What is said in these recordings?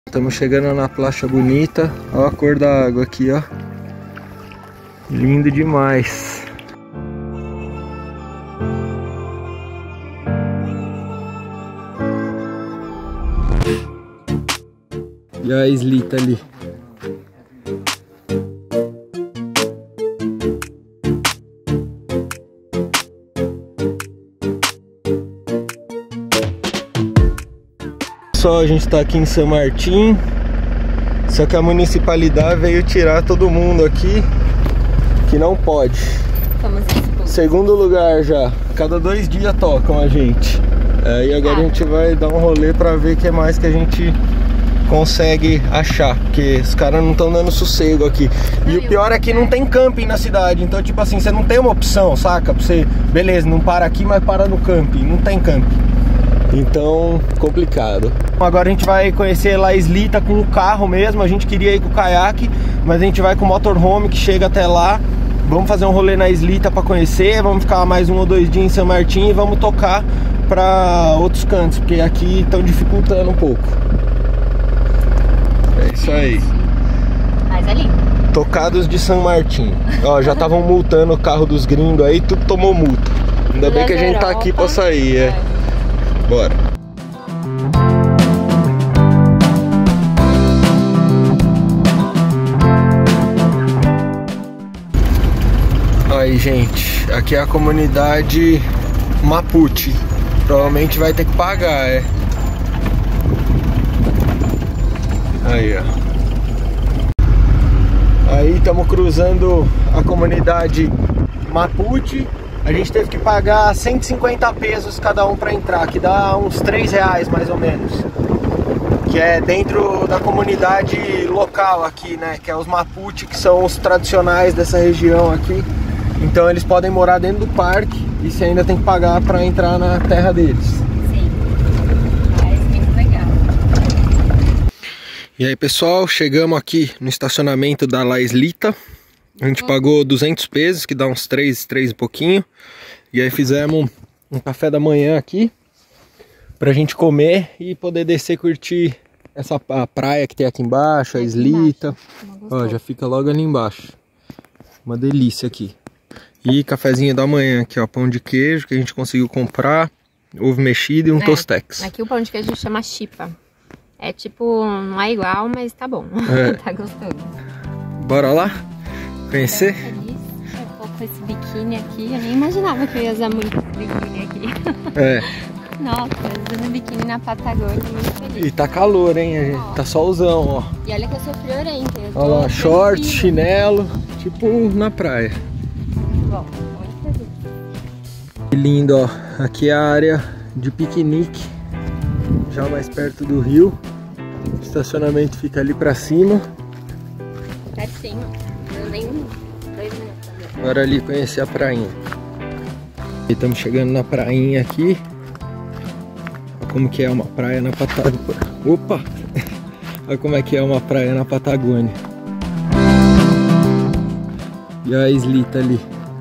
Estamos chegando na Plácia Bonita. Olha a cor da água aqui, ó. Lindo demais. E a islita ali. Só a gente tá aqui em San Martín, só que a municipalidade veio tirar todo mundo aqui, que não pode. Segundo lugar já, cada 2 dias tocam a gente. E agora a gente vai dar um rolê pra ver o que mais que a gente consegue achar, porque os caras não estão dando sossego aqui. E o pior é que não tem camping na cidade, então tipo assim, você não tem uma opção, saca? Pra você, beleza, não para aqui, mas para no camping, não tem camping. Então, complicado. Agora a gente vai conhecer La Islita com o carro mesmo. A gente queria ir com o caiaque, mas a gente vai com o motorhome que chega até lá. Vamos fazer um rolê na Islita para conhecer. Vamos ficar mais 1 ou 2 dias em San Martín e vamos tocar para outros cantos, porque aqui estão dificultando um pouco. É isso aí. Mas é lindo. Tocados de San Martín. Ó, já estavam multando o carro dos gringos aí, tudo tomou multa. Ainda bem que a gente tá aqui para sair, Bora. Aí, gente, aqui é a comunidade Mapuche. Provavelmente vai ter que pagar, Aí, ó. Aí estamos cruzando a comunidade Mapuche. A gente teve que pagar 150 pesos cada um para entrar, que dá uns R$3 mais ou menos. Que é dentro da comunidade local aqui, né? Que é os Mapuche, que são os tradicionais dessa região aqui. Então eles podem morar dentro do parque e você ainda tem que pagar para entrar na terra deles. Sim, mas muito legal. E aí, pessoal, chegamos aqui no estacionamento da La Islita. A gente pagou 200 pesos, que dá uns 3 e pouquinho. E aí fizemos um café da manhã aqui pra gente comer e poder descer e curtir a praia que tem aqui embaixo, a Islita. Ó, já fica logo ali embaixo. Uma delícia aqui. E cafezinho da manhã aqui, ó, pão de queijo que a gente conseguiu comprar, ovo mexido e um tostex. Aqui o pão de queijo chama chipa. É tipo, não é igual, mas tá bom. Tá gostoso. Bora lá? Conhecer? Eu vou com esse biquíni aqui, eu nem imaginava que eu ia usar muito biquíni aqui. Nossa, usando biquíni na Patagônia, muito feliz. E tá calor, hein? Tá solzão, ó. E olha que eu sou friorenta. Olha lá, shorts, chinelo, tipo na praia. Bom, muito feliz. Que lindo, ó. Aqui é a área de piquenique, já mais perto do rio. O estacionamento fica ali pra cima. Pertinho. Nem 2 minutos. Bora ali conhecer a prainha. E estamos chegando na prainha aqui. Olha como que é uma praia na Patagônia. Opa! Olha como é que é uma praia na Patagônia. E a Islita ali.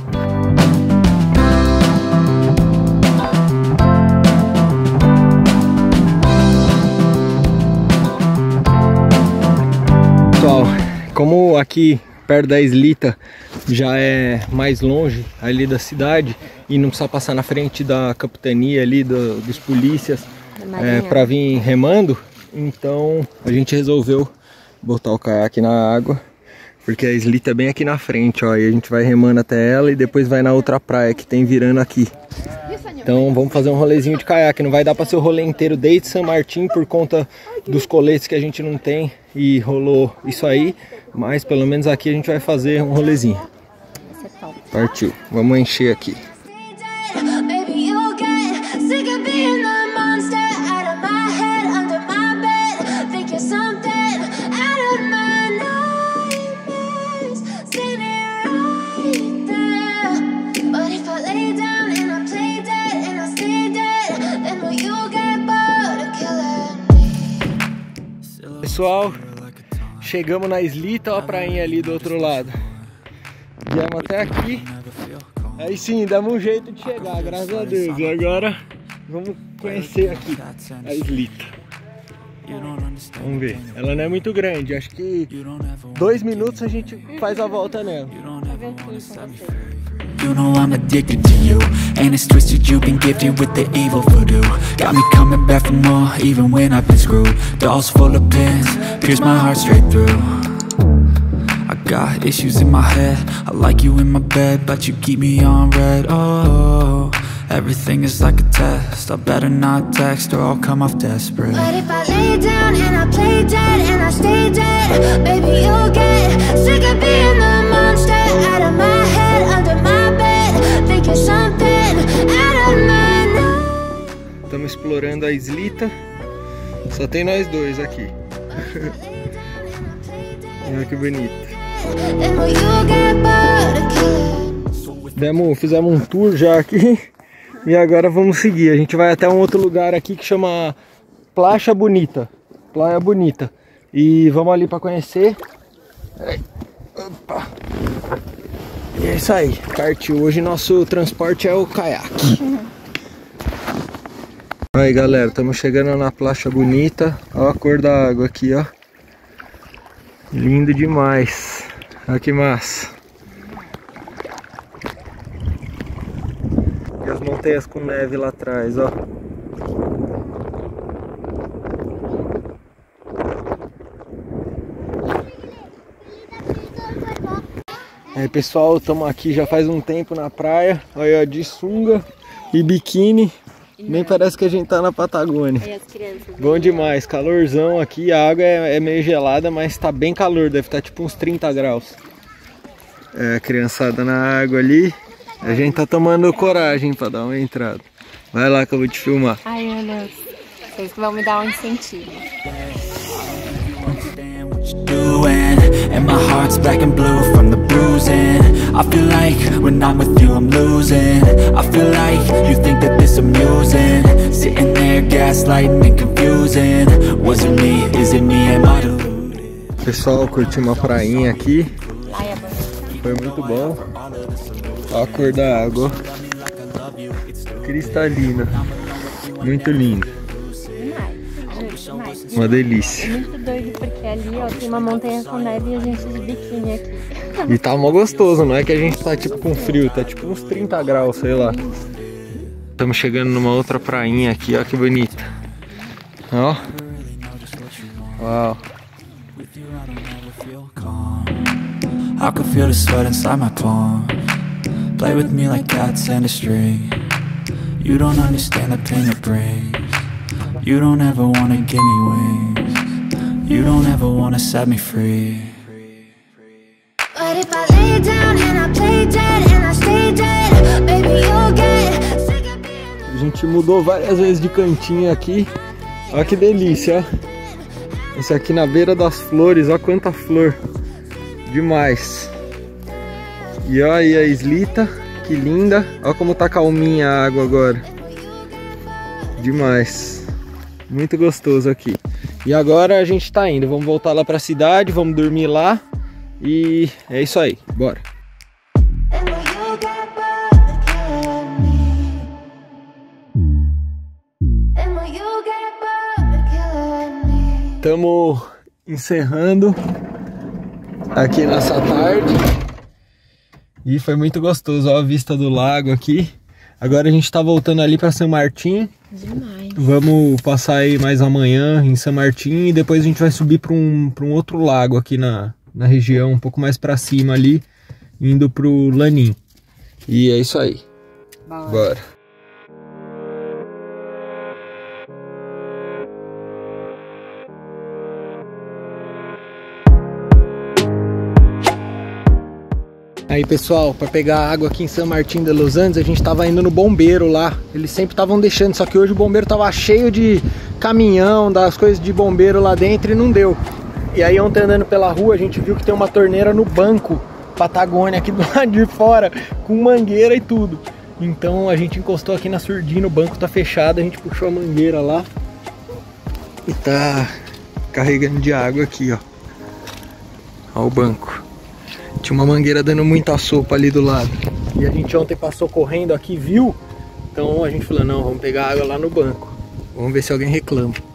Pessoal, como aqui perto da Islita já é mais longe ali da cidade e não precisa passar na frente da capitania ali, dos polícias para vir remando, então a gente resolveu botar o caiaque na água, porque a Islita é bem aqui na frente, ó, e a gente vai remando até ela e depois vai na outra praia que tem virando aqui. Então vamos fazer um rolezinho de caiaque. Não vai dar para ser o rolê inteiro desde San Martín por conta dos coletes que a gente não tem e rolou isso aí, mas pelo menos aqui a gente vai fazer um rolezinho. Partiu, vamos encher aqui. Pessoal, chegamos na Islita, ó a prainha ali do outro lado. Viemos até aqui. Aí sim, damos um jeito de chegar, graças a Deus. E agora vamos conhecer aqui a Islita. Vamos ver. Ela não é muito grande, acho que 2 minutos a gente faz a volta nela. You know I'm addicted to you, and it's twisted, you've been gifted with the evil voodoo. Got me coming back for more, even when I've been screwed. Dolls full of pins, pierce my heart straight through. I got issues in my head, I like you in my bed, but you keep me on red. Oh, everything is like a test, I better not text or I'll come off desperate. But if I lay down and I play dead and I stay dead, baby you'll get sick of being the monster out of my head, under my bed, thinking something out of my mind. Estamos explorando a islita, só tem nós dois aqui. Olha que bonito. Fizemos um tour já aqui e agora vamos seguir. A gente vai até um outro lugar aqui que chama Placha Bonita, Praia Bonita, e vamos ali para conhecer. Opa. E é isso aí, partiu. Hoje nosso transporte é o caiaque. Aí galera, estamos chegando na Placha Bonita. Olha a cor da água aqui, ó. Lindo demais. Olha que massa. E as montanhas com neve lá atrás, ó. Aí pessoal, estamos aqui já faz um tempo na praia. Olha, de sunga e biquíni. Nem parece que a gente tá na Patagônia. E as crianças, bom demais, calorzão aqui, a água é meio gelada, mas tá bem calor, deve estar tipo uns 30 graus. É, a criançada na água ali, a gente tá tomando coragem pra dar uma entrada. Vai lá que eu vou te filmar. Ai meu Deus, vocês que vão me dar um incentivo. And my heart's black and blue from the bruising. I feel like when I'm with you I'm losing. I feel like you think that this amusing. Sitting there gaslighting and confusing. Was it me? Is it me? Am I deluded? Pessoal, curti uma prainha aqui. Foi muito bom. Olha a cor da água, cristalina. Muito lindo. Uma delícia. Muito doido porque ali ó, tem uma montanha com neve e a gente de biquíni aqui. E tá mó gostoso, não é que a gente tá tipo com frio, tá tipo uns 30 graus, sei lá. Estamos chegando numa outra prainha aqui, ó que bonita. Ó. Uau. I can feel the sweat inside my palm. Play with me like cats and a string. You don't understand the pain it brings. You don't ever wanna give me wings. You don't ever wanna set me free. But if I lay down and I play dead and I stay dead, baby you'll get sick of being. A gente mudou várias vezes de cantinho aqui. Olha que delícia, ó. Esse aqui na beira das flores, olha quanta flor. Demais. E olha aí a islita, que linda. Olha como tá calminha a água agora. Demais. Muito gostoso aqui. E agora a gente tá indo. Vamos voltar lá pra cidade, vamos dormir lá. E é isso aí, bora. Estamos encerrando aqui nessa tarde. E foi muito gostoso, ó, a vista do lago aqui. Agora a gente tá voltando ali pra São Martim. Demais. Vamos passar aí mais amanhã em São Martim e depois a gente vai subir para um outro lago aqui na região, um pouco mais para cima ali, indo pro Lanim. E é isso aí. Bora. Aí pessoal, para pegar água aqui em São Martim de los Andes, a gente tava indo no bombeiro lá. Eles sempre estavam deixando, só que hoje o bombeiro tava cheio de caminhão, das coisas de bombeiro lá dentro e não deu. E aí ontem andando pela rua a gente viu que tem uma torneira no banco Patagônia aqui do lado de fora, com mangueira e tudo. Então a gente encostou aqui na surdina, o banco tá fechado, a gente puxou a mangueira lá e tá carregando de água aqui, ó. Ó o banco. Tinha uma mangueira dando muita sopa ali do lado. E a gente ontem passou correndo aqui, viu? Então a gente falou, não, vamos pegar água lá no banco. Vamos ver se alguém reclama.